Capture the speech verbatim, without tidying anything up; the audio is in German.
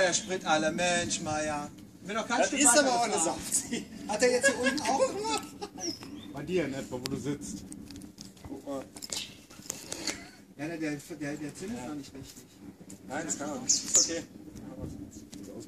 der Sprit alle, Mensch, Meier. Will doch kein Das Stück ist weiter aber auch eine gefahren. Sache. Hat er jetzt hier unten auch gemacht? Bei dir in etwa, wo du sitzt. Guck mal. Ja, der, der, der, der Zinn ist noch nicht richtig. Nein, das kann man nicht. Ist okay.